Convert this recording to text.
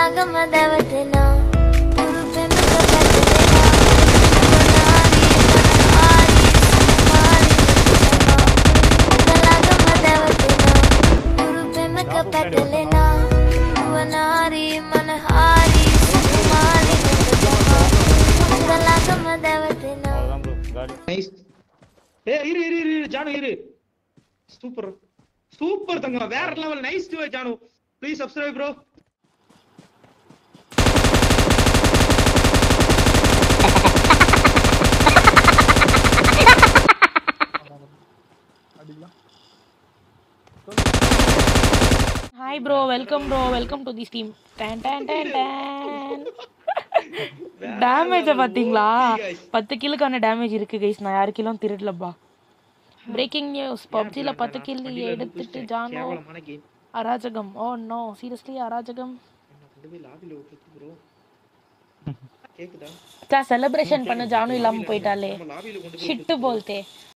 Nice. இரு ஜானு இரு. Super super தங்கம், வேற level. Nice to Jaanu. Please subscribe bro. Hi bro, welcome to the stream. Tan tan tan tan. Damage பாத்தீங்களா? 10 கில்லுக்கான damage இருக்கு गाइस. நான் யார் கில்லும் திருடலப்பா. பிரேக்கிங் நியூஸ், PUBGல 10 கில் எடுத்துட்டு ஜானு அராஜகம். ஓ நோ, சீரியஸ்லி அராஜகம். கேக்குதா? செலிப்ரேஷன் பண்ண ஜானு இல்லாம போயிட்டாலே. ஷிட் போல்தே.